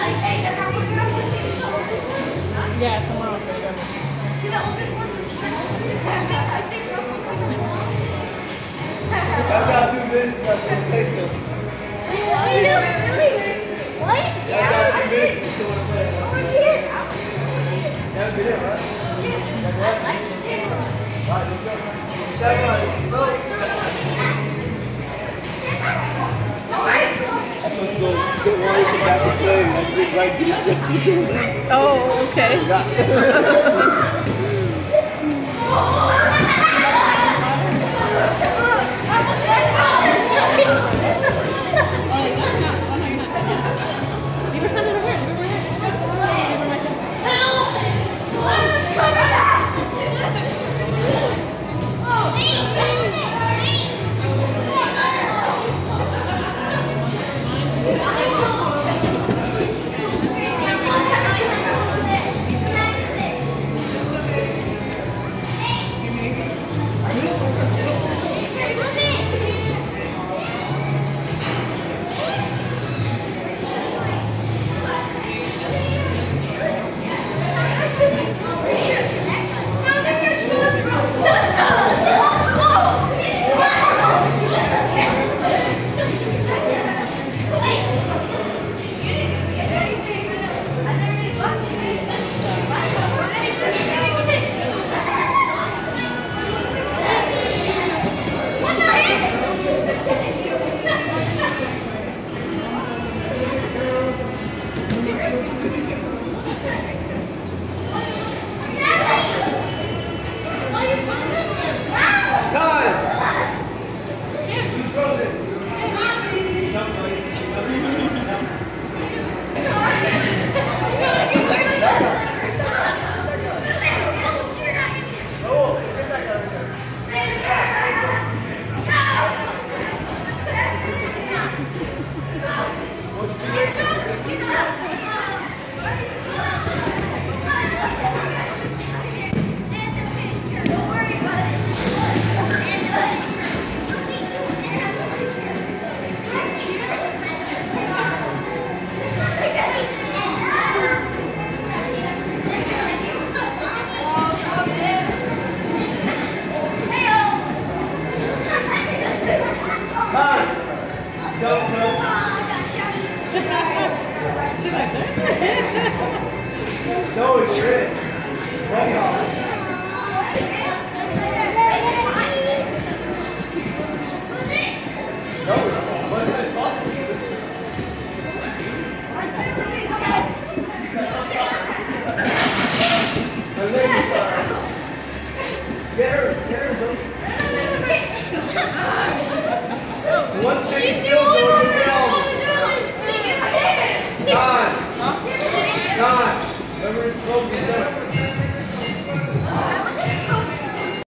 Yeah, somewhere else. He's the oldest one. I think Russell's going to That's not too good. That's too place though. What? Really? What? Yeah. That's not too good. I want to see it. That'd be it, right? I'd like to see it. Alright, let's go. Let's go. I'm supposed to go get one to back and play and I get right to the stretches. Oh, okay. No, it's good.